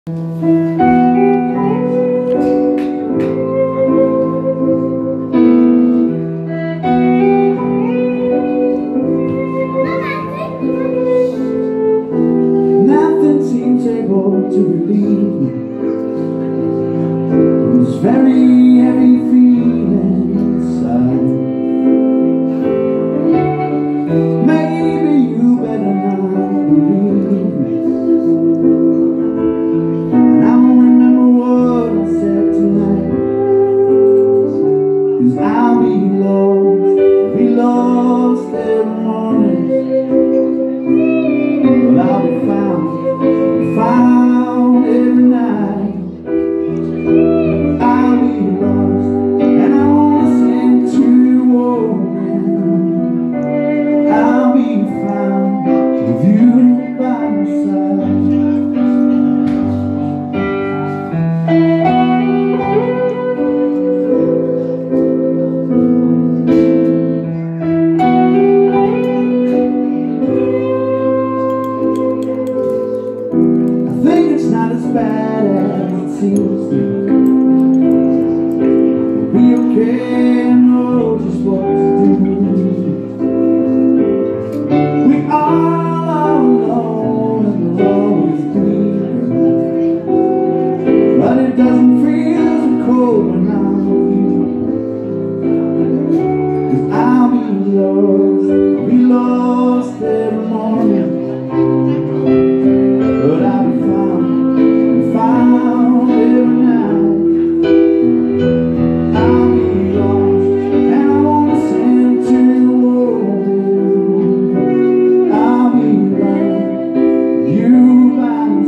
Nothing seems able to relieve me. This very heavy feeling inside. Maybe you better not believe me, and I won't remember what I said tonight, 'cause I'll be lost every morning. But I'll be found every night. I'll be lost, and I won't listen to your warning. I'll be found with you by my side. I think it's not as bad as it seems to. We'll be okay and know just what to do. We all are alone and we'll always be, but it doesn't feel so cold when I'm with you. 'Cause I'll be lost every morning. But I'll be found every night. I'll be lost, and I won't listen to your warning. I'll be right, you by my